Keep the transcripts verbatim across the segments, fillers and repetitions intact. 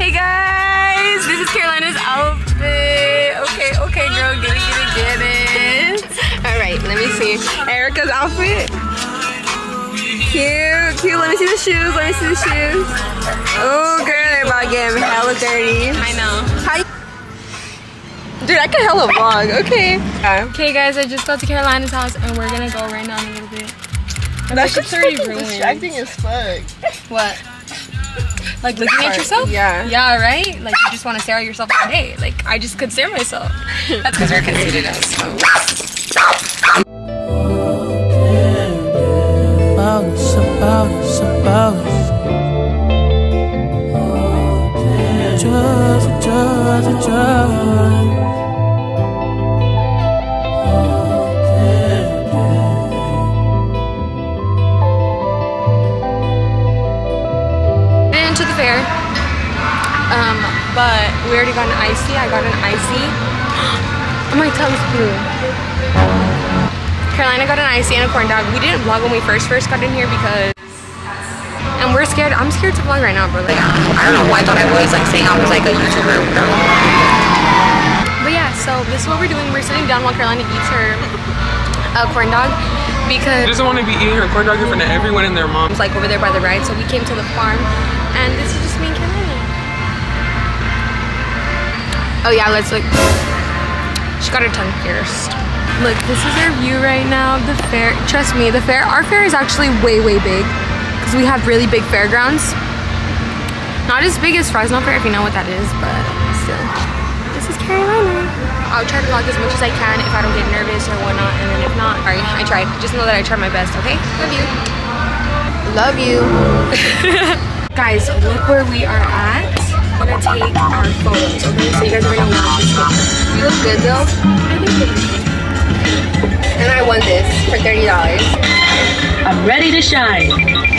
Hey guys, this is Carolina's outfit. Okay, okay, girl, get it, get it, get it. All right, let me see Erica's outfit. Cute, cute. Let me see the shoes. Let me see the shoes. Oh, girl, they're about to get hella dirty. I know. How you Dude, I can hella vlog. Okay. Yeah. Okay, guys, I just got to Carolina's house and we're gonna go right now in a little bit. That's just pretty distracting as fuck. What? Like looking at yourself? Yeah. Yeah, right? Like you just want to stare at yourself all day. Like I just could stare at myself. That's because we're considered as hoes. To the fair, um, but we already got an icy. I got an icy. Oh, my tongue's blue. Carolina got an icy and a corn dog. We didn't vlog when we first first got in here because, and we're scared. I'm scared to vlog right now, bro. Like I don't know who I thought I was, like saying I was like a YouTuber. But yeah, so this is what we're doing. We're sitting down while Carolina eats her uh, corn dog. Because she doesn't want to be eating her corn dog in front of everyone and their moms. Like over there by the ride, so we came to the farm, and this is just me and Carolina. Oh yeah, let's look. She got her tongue pierced. Look, this is our view right now of the fair. Trust me, the fair, our fair is actually way, way big because we have really big fairgrounds. Not as big as Fresno Fair, if you know what that is, but still. This is Carolina. I'll try to vlog as much as I can if I don't get nervous or whatnot, and then if not, sorry, I tried. Just know that I tried my best, okay? Love you. Love you. Guys, look where we are at. We're gonna take our photos, okay? So you guys are gonna watch this picture. You look good though. I look good. And I won this for thirty dollars. I'm ready to shine.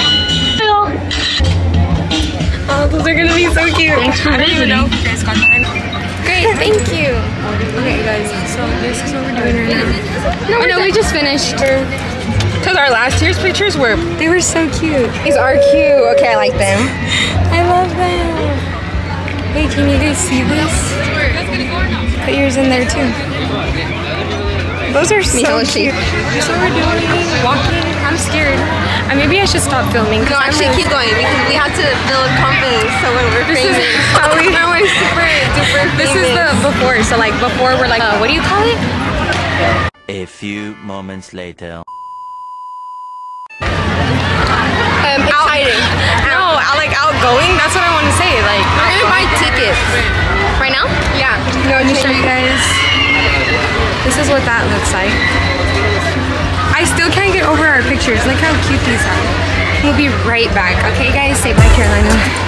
Oh, those are gonna be so cute. Thanks for visiting. Great, thank you. Okay, guys, so this is what we're doing right now. No, oh, no, we just finished. Because our last year's pictures were, they were so cute. These are cute. Okay, I like them. I love them. Hey, can you guys see this? Put yours in there too. Those are so cute. That's what we're doing, walking. I'm scared. Uh, maybe I should stop filming. No, actually keep going because we have to build confidence so when we're this famous. Is how we know we're super duper famous. This is the before, so like before we're like, uh, what do you call it? A few moments later. Um, exciting. No, I like outgoing. That's what I want to say. Like, we're gonna buy tickets. Right now? Yeah. No, I'll just show you guys. This is what that looks like. I still can't get over our pictures. Look how cute these are. We'll be right back. Okay, guys, say bye, Carolina.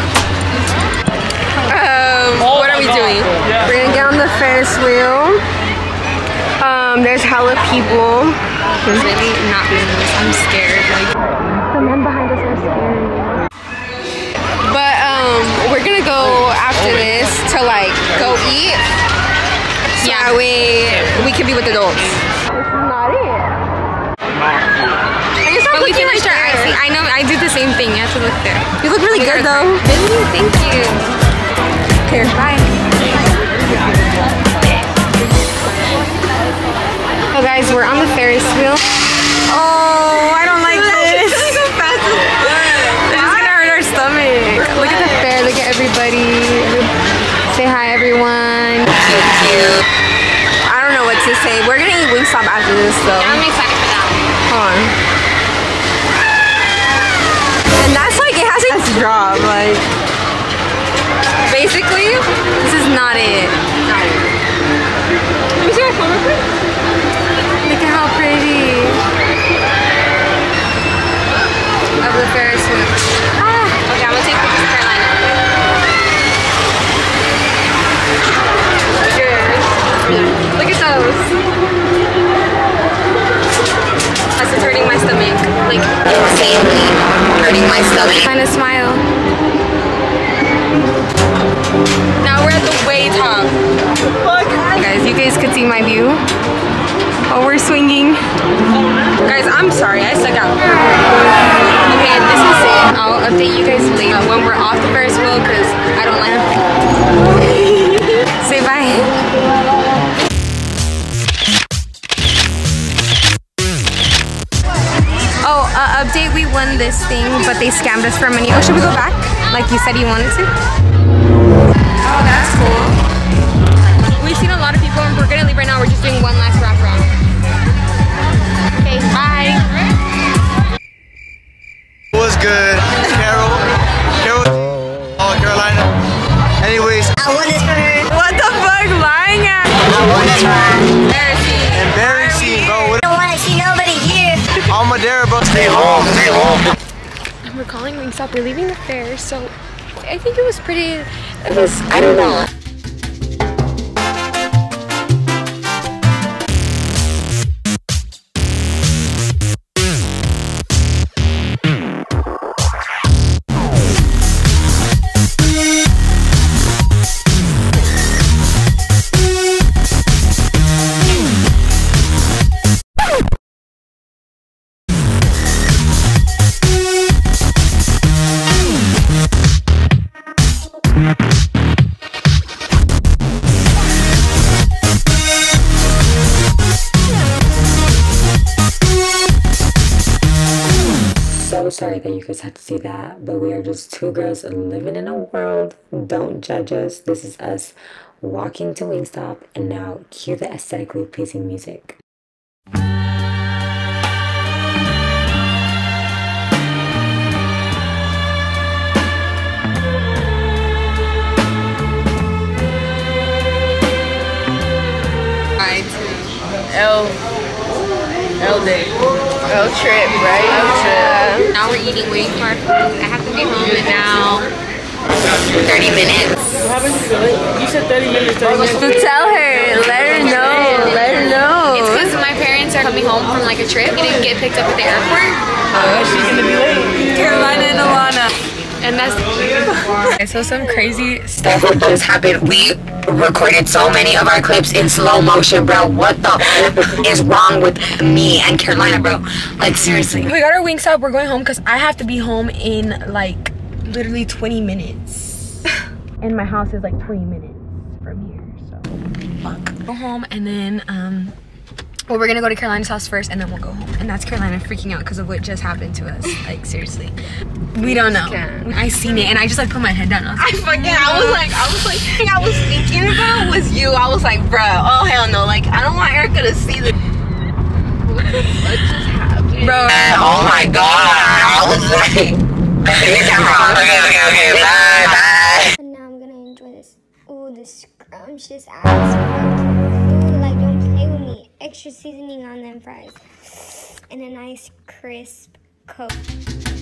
Um, oh what are we God. doing? Yeah. We're gonna get on the Ferris wheel. Um, there's hella people. I'm really not doing this. I'm scared. Like the men behind us are scary. But um, we're gonna go after this to like go eat. So yeah, that way we can be with adults. This is not it. I guess I'm but we finished our icy. I know, I do the same thing. You have to look there. You look really good though. Really? Thank you. Here, bye. Oh guys, we're on the Ferris wheel. Oh, I don't like this. This is gonna hurt our stomach. Look at the fair, look at everybody. Say hi everyone. Cute, cute. I don't know what to say. We're gonna eat Wingstop after this though. Yeah, I'm excited for that. Hold on. And that's like, it has a drop, like. Basically, this is not it. Let me see my phone real quick. Look at how pretty. Of the Ferris wheel. Ah. Okay, I'm gonna take pictures of Carolina. Look at those. That's hurting my stomach. Like insanely hurting my stomach. Kind of smile. Now we're at the way top. Guys, you guys could see my view. Oh, we're swinging. Guys, I'm sorry, I suck out. Okay, this is it. I'll update you guys later when we're off the Ferris wheel because I don't like they scammed us for money. Oh, should we go back? Like you said you wanted to? Oh, that's cool. We've seen a lot of people and we're gonna leave right now. We're just doing one last wrap around. Okay, bye. It was good. Carol. Carol. Oh, Carolina. Anyways. I want this for her. What the fuck? Lying at? I want this for her. Embarrassing. Embarrassing, bro. I don't want to see nobody here. I'm Madeira, bro. Stay home. Stay home. And we're calling Wingstop. We're leaving the fair, so I think it was pretty. It was. I don't know. So sorry that you guys had to see that, but we are just two girls living in a world. Don't judge us. This is us walking to Wingstop, and now cue the aesthetically pleasing music. L. L day. L trip, right? L trip. Now we're eating, waiting for our food. I have to be home in now thirty minutes. What happened to you? You said thirty minutes. thirty minutes. So tell her, let her know, let her know. It's because my parents are coming home from like a trip. We didn't get picked up at the airport. Uh, she's gonna be late. Carolina and Alana. And that's okay, so some crazy stuff just happened. We recorded so many of our clips in slow motion, bro. What the f is wrong with me and Carolina, bro? Like, seriously. We got our Wingstop. We're going home because I have to be home in like literally twenty minutes. And my house is like twenty minutes from here, so fuck. Go home and then um well, we're gonna go to Carolina's house first and then we'll go home. And that's Carolina freaking out because of what just happened to us. Like, seriously. We don't know. I seen it and I just like put my head down. I, was I fucking, I was like, I was like, thing I was thinking about was you. I was like, bruh, oh hell no. Like, I don't want Erica to see the. What the fuck just happened? bro. Oh my god. I was like, okay, okay, okay, bye, bye. And now I'm gonna enjoy this. Ooh, this scrumptious ass. Ooh, like, don't play with me. Extra seasoning on them fries. And a nice crisp Coke.